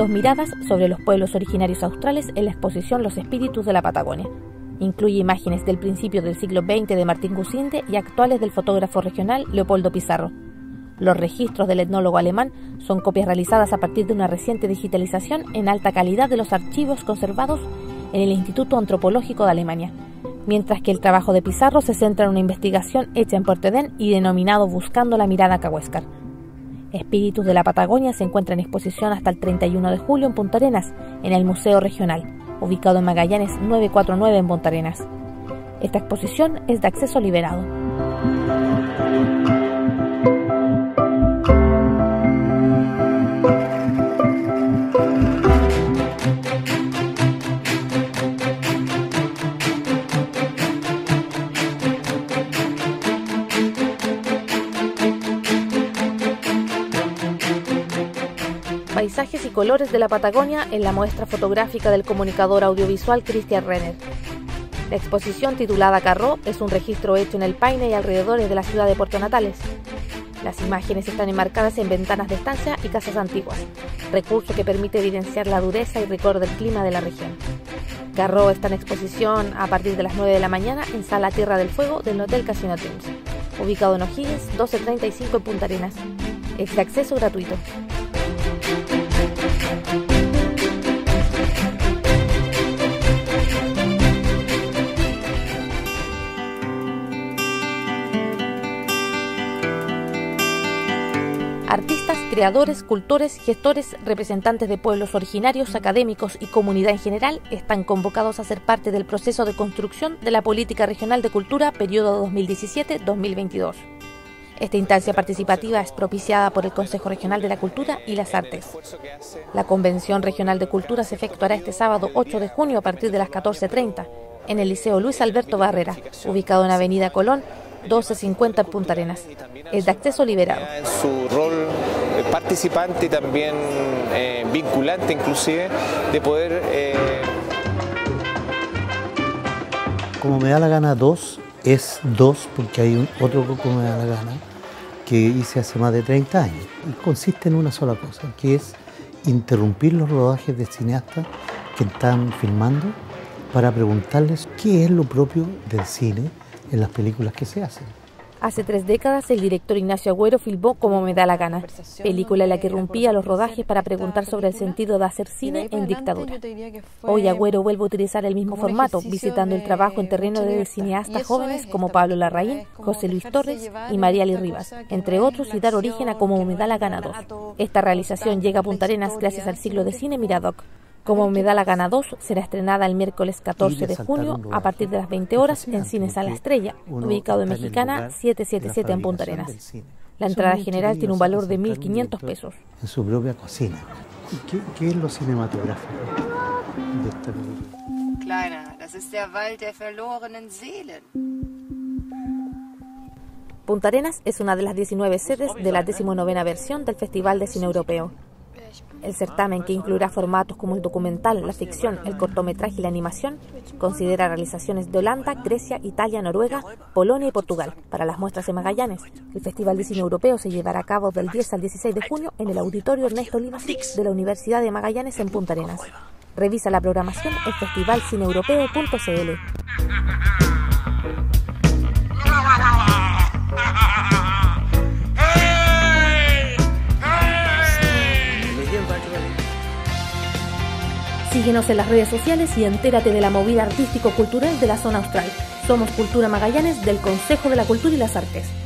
Dos miradas sobre los pueblos originarios australes en la exposición Los Espíritus de la Patagonia. Incluye imágenes del principio del siglo XX de Martín Gusinde y actuales del fotógrafo regional Leopoldo Pizarro. Los registros del etnólogo alemán son copias realizadas a partir de una reciente digitalización en alta calidad de los archivos conservados en el Instituto Antropológico de Alemania, mientras que el trabajo de Pizarro se centra en una investigación hecha en Puerto Edén y denominado Buscando la mirada Cahuéscar. Espíritus de la Patagonia se encuentra en exposición hasta el 31 de julio en Punta Arenas, en el Museo Regional, ubicado en Magallanes 949 en Punta Arenas. Esta exposición es de acceso liberado. Paisajes y colores de la Patagonia en la muestra fotográfica del comunicador audiovisual Christian Renner. La exposición, titulada Carró, es un registro hecho en el Paine y alrededores de la ciudad de Puerto Natales. Las imágenes están enmarcadas en ventanas de estancia y casas antiguas, recurso que permite evidenciar la dureza y rigor del clima de la región. Carró está en exposición a partir de las 9 de la mañana en Sala Tierra del Fuego del Hotel Casino Teams, ubicado en O'Higgins 1235 en Punta Arenas. Es de acceso gratuito. Artistas, creadores, cultores, gestores, representantes de pueblos originarios, académicos y comunidad en general están convocados a ser parte del proceso de construcción de la Política Regional de Cultura periodo 2017-2022. Esta instancia participativa es propiciada por el Consejo Regional de la Cultura y las Artes. La Convención Regional de Cultura se efectuará este sábado 8 de junio a partir de las 14:30 en el Liceo Luis Alberto Barrera, ubicado en Avenida Colón 1250 en Punta Arenas. Es de acceso liberado. Su rol participante y también vinculante inclusive de poder... Como me da la gana 2, es 2 porque hay otro Como me da la gana que hice hace más de 30 años. Y consiste en una sola cosa, que es interrumpir los rodajes de cineastas que están filmando para preguntarles qué es lo propio del cine en las películas que se hacen. Hace 3 décadas, el director Ignacio Agüero filmó Como me da la gana, película en la que irrumpía los rodajes para preguntar sobre el sentido de hacer cine en dictadura. Hoy Agüero vuelve a utilizar el mismo formato, visitando el trabajo en terreno de cineastas jóvenes como Pablo Larraín, José Luis Torres y Mariali Rivas, entre otros, y dar origen a Como me da la gana 2. Esta realización llega a Punta Arenas gracias al ciclo de cine Miradoc. Como me da la gana 2 será estrenada el miércoles 14 de junio a partir de las 20 horas en Cine Sala Estrella, ubicado en Mexicana 777 en Punta Arenas. La entrada general tiene un valor de 1.500 pesos. En su propia cocina. ¿Qué es lo cinematográfico de esta película? Kleiner, das ist der Wald der verlorenen Seelen. Punta Arenas es una de las 19 sedes de la 19ª versión del Festival de Cine Europeo. El certamen, que incluirá formatos como el documental, la ficción, el cortometraje y la animación, considera realizaciones de Holanda, Grecia, Italia, Noruega, Polonia y Portugal para las muestras en Magallanes. El Festival de Cine Europeo se llevará a cabo del 10 al 16 de junio en el Auditorio Ernesto Limassol de la Universidad de Magallanes en Punta Arenas. Revisa la programación en festivalcineeuropeo.cl. Síguenos en las redes sociales y entérate de la movida artístico-cultural de la zona austral. Somos Cultura Magallanes del Consejo de la Cultura y las Artes.